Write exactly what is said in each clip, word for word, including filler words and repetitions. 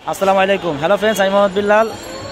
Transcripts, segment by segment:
আসসালামু আলাইকুম। Hello friends, আমি মোহাম্মদ বিল্লাল।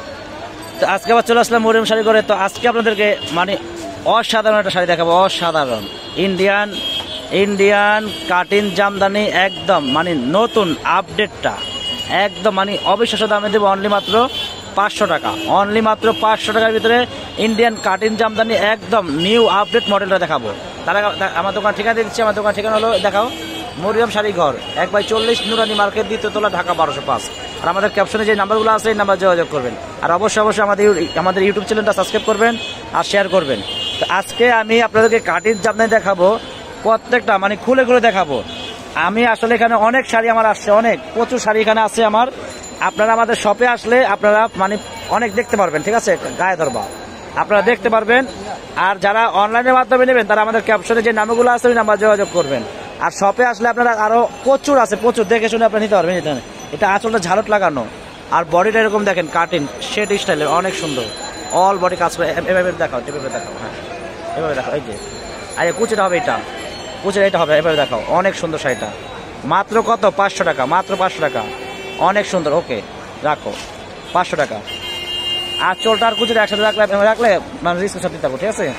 তো আজকে আবার চলে আসলাম মরিয়ম শাড়ি করে। তো আজকে আপনাদেরকে মানে অসাধারণ একটা শাড়ি দেখাবো। অসাধারণ ইন্ডিয়ান ইন্ডিয়ান কাটিং জামদানি, একদম মানে নতুন আপডেটটা, একদম মানে অবিশ্বাস্য দামে দেবো। অনলি মাত্র পাঁচশো টাকা, অনলি মাত্র পাঁচশো টাকার ভিতরে ইন্ডিয়ান কাটিং জামদানি, একদম নিউ আপডেট মডেলটা দেখাবো। তারা আমার দোকান ঠিকানা দিয়ে দিচ্ছি। আমার দোকান ঠিকানা হলো, দেখাও, মরিয়ম শাড়ি ঘর, এক বাই চল্লিশ, নুরানি মার্কেট, দ্বিতীয়তলা, ঢাকা বারোশো পাঁচ। আর আমাদের ক্যাপশনে যে নাম্বারগুলো আছে এই নাম্বার যোগাযোগ করবেন। আর অবশ্যই অবশ্যই আমাদের আমাদের ইউটিউব চ্যানেলটা সাবস্ক্রাইব করবেন আর শেয়ার করবেন। তো আজকে আমি আপনাদেরকে কাটিং জামদানি দেখাবো, প্রত্যেকটা মানে খুলে খুলে দেখাবো। আমি আসলে এখানে অনেক শাড়ি আমার আসছে, অনেক প্রচুর শাড়ি এখানে আছে আমার। আপনারা আমাদের শপে আসলে আপনারা মানে অনেক দেখতে পারবেন, ঠিক আছে, গায়ে ধরবা আপনারা দেখতে পারবেন। আর যারা অনলাইনের মাধ্যমে নেবেন তারা আমাদের ক্যাপশনে যে নাম্বারগুলো আছে ওই নাম্বার যোগাযোগ করবেন। আর শপে আসলে আপনারা আরো প্রচুর আছে, প্রচুর দেখে শুনে আপনারা নিতে পারবেন। এটা আঁচলটা ঝালট লাগানো, আর বডিটা এরকম দেখেন কাটিং শেড স্টাইলের, অনেক সুন্দর, অল বডি কাজ করে। এভাবে দেখাও, এভাবে দেখাও, হ্যাঁ এভাবে দেখাও। এই যে আরে কুচিটা হবে, এটা কুচিটা এটা হবে, এভাবে দেখাও। অনেক সুন্দর শাড়িটা, মাত্র কত? পাঁচশো টাকা, মাত্র পাঁচশো টাকা। অনেক সুন্দর, ওকে রাখো, পাঁচশো টাকা। আর চোলটা আর কুচিটা একসাথে রাখলে রাখলে মানে রিস্ক সাথে দিতে পারবো, ঠিক আছে।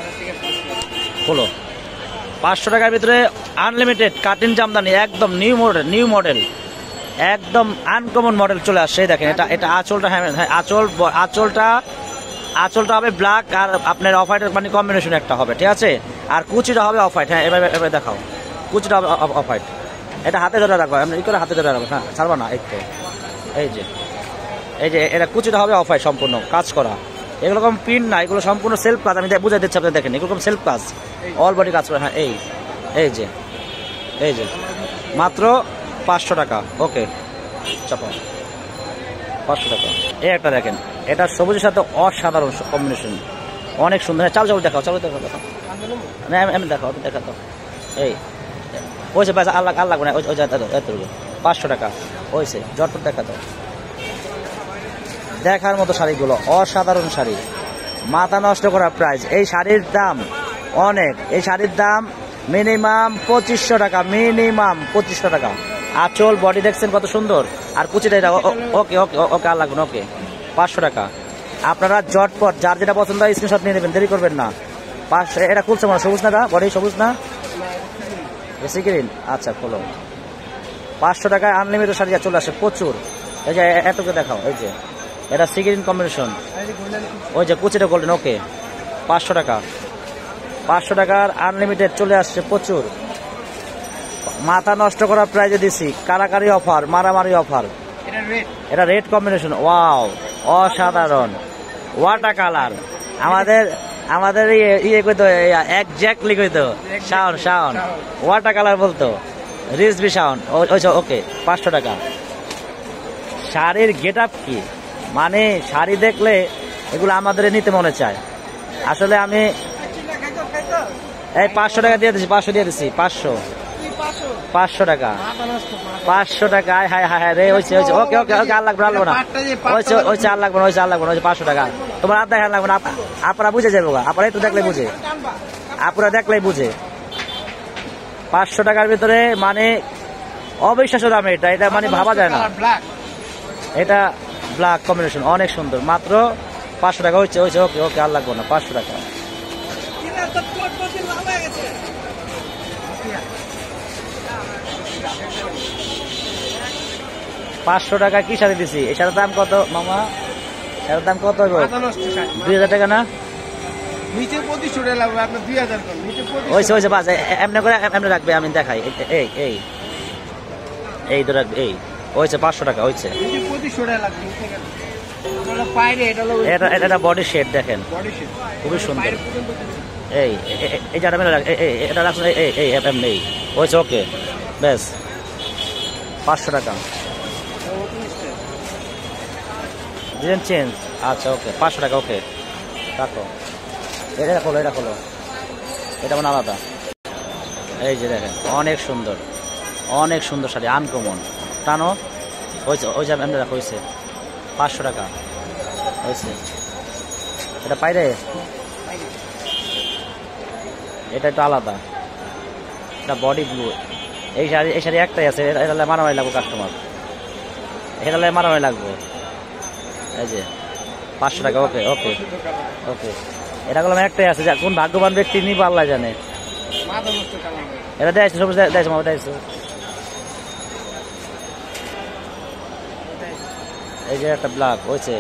হলো পাঁচশো টাকার ভিতরে আনলিমিটেড কাটিং জামদানি, একদম নিউ মডেল, নিউ মডেল, একদম আনকমন মডেল চলে আসছে। দেখেন এটা এটা আঁচলটা, হ্যাঁ আঁচল আঁচলটা আঁচলটা হবে ব্ল্যাক আর আপনার অফ হোয়াইটের মানে কম্বিনেশন একটা হবে, ঠিক আছে। আর কুচিটা হবে অফ হোয়াইট, হ্যাঁ এভাবে এভাবে দেখাও, কুচিটা হবে অফ হোয়াইট। এটা হাতে ধরে রাখবো, আপনি ই করে হাতে ধরে রাখবো, হ্যাঁ ছাড়বো না। এই তো এই যে এই যে এটা কুচিটা হবে অফ হোয়াইট, সম্পূর্ণ কাজ করা। এগুলো কম পিন না, এগুলো সম্পূর্ণ সেলফ কাজ। আমি বুঝাই দিচ্ছি আপনি দেখেন, এগুলো সেলফ কাজ, অল বডি কাজ করে। হ্যাঁ এই এই যে এই যে মাত্র পাঁচশো টাকা, ওকে চাপা, পাঁচশো টাকা। এই একটা দেখেন, এটা সবুজের সাথে অসাধারণ কম্বিনেশন, অনেক সুন্দর। চাল চাল দেখাও, চাল দেখাও, দেখাও এমনি দেখাও, দেখা তো এই ওইসে ব্যাস আল্লাহ আল্লাহ না ওই পাঁচশো টাকা ওইসে জটপট দেখা তো। দেখার মতো শাড়িগুলো, অসাধারণ শাড়ি, মাথা নষ্ট করার প্রাইস। এই শাড়ির দাম অনেক, এই শাড়ির দাম মিনিমাম পঁচিশশো টাকা, মিনিমাম পঁচিশশো টাকা। আঁচল বডি দেখছেন কত সুন্দর, আর কুচিটা এটা ওকে ওকে ওকে আর লাগবে না, ওকে পাঁচশো টাকা। আপনারা জটপট যার যেটা পছন্দ হয় স্ক্রিনশট নিয়ে নেবেন, দেরি করবেন না। পাঁচশো, এটা খুলছে মনে সবুজ না, বডি সবুজ না, বেশি গ্রিন, আচ্ছা খোলো। পাঁচশো টাকায় আনলিমিটেড শাড়ি চলে আসে প্রচুর। এই যে এতকে দেখাও, এই যে এটা সি গ্রিন কম্বিনেশন, ওই যে কুচিটা গোল্ডেন, ওকে পাঁচশো টাকা। পাঁচশো টাকার আনলিমিটেড চলে আসছে প্রচুর, মাথা নষ্ট করার প্রাইজে দিছি, কারাকারি অফার, মারামারি অফার। এটা রেড কম্বিনেশন, ওয়াও অসাধারণ, ওয়াটার কালার। আমাদের আমাদের ইয়ে কইতো একজ্যাক্টলি কইতো শাওন, শাওন ওয়াটার কালার বলতো, রিজবি শাওন, ওকে পাঁচশো টাকা। শাড়ির গেট আপ কি, মানে শাড়ি দেখলে এগুলো আমাদের নিতে মনে চায়। আসলে আমি এই পাঁচশো টাকা দিয়ে দিচ্ছি, পাঁচশো দিয়ে দিচ্ছি, পাঁচশো পাঁচশো টাকা, পাঁচশো টাকা। হায় হায় হায় রে, হয়েছে হয়েছে, ওকে ওকে ওকে আর লাগবে, আর লাগবে না, হয়েছে হয়েছে, আর লাগবে না, হয়েছে আর লাগবে না, হয়েছে পাঁচশো টাকা। তোমার আর দেখা লাগবে না, আপনারা বুঝে যাবে, আপনারা একটু দেখলে বুঝে, আপনারা দেখলেই বুঝে। পাঁচশো টাকার ভিতরে মানে অবিশ্বাস্য দামে এটা, এটা মানে ভাবা যায় না। এটা ব্ল্যাক কম্বিনেশন, অনেক সুন্দর, মাত্র পাঁচশো টাকা। হয়েছে হয়েছে, ওকে ওকে আর লাগবে না, পাঁচশো টাকা। পাঁচশো টাকা কি শাড়ি দিছি? এই শাড়ির দাম কত মামা? এটার দাম কত? দুই হাজার টাকা না, হয়েছে হয়েছে, বাস এমনি করে এমনি রাখবে, আমি দেখাই। এই এই এই তো রাখবে, এই হয়েছে পাঁচশো টাকা, হয়েছে। এটা এটা বডি শেড দেখেন, খুবই সুন্দর। এই এই যারা এটা রাখুন, এই এই এমনি হয়েছে, ওকে বেশ পাঁচশো টাকা। ডিজাইন চেঞ্জ, আচ্ছা ওকে পাঁচশো টাকা, ওকে রাখো। এটা খোলো, এটা খোলো, এটা মানে আলাদা। এই যে দেখেন, অনেক সুন্দর, অনেক সুন্দর শাড়ি, আনকমন। টানো, হয়েছে ওই যে এমনি রাখো, হয়েছে পাঁচশো টাকা, হয়েছে। এটা পাইরে, এটা একটু আলাদা, এটা বডি ব্লু। এই শাড়ি এই শাড়ি একটাই আছে, এটা মারামারি লাগবে কাস্টমার। হেরালে মারামারি লাগবে। এই যে পাঁচশো টাকা। ওকে ওকে ওকে, এটা করলাম একটাই আছে, যা কোন ভাগ্যবান ব্যক্তি নিবে আল্লাহ জানে। এটা দেয় সবুজ দেয় মামা দেয়ছো। এই যে একটা ব্ল্যাক হয়েছে।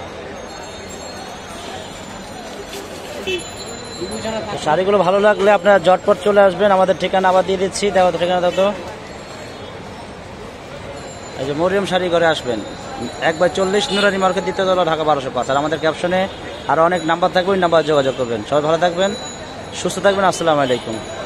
শাড়িগুলো ভালো লাগলে আপনারা জটপট চলে আসবেন। আমাদের ঠিকানা আবার দিয়ে দিচ্ছি, দেখো তো ঠিকানা দাও তো। এই যে মরিয়ম শাড়ি ঘরে আসবেন, এক বাই চল্লিশ নুরানি মার্কেট, দ্বিতীয় তলা, ঢাকা বারোশো পাঁচ। আর আমাদের ক্যাপশনে আরও অনেক নাম্বার থাকবে, ওই নাম্বার যোগাযোগ করবেন। সবাই ভালো থাকবেন, সুস্থ থাকবেন। আসসালামু আলাইকুম।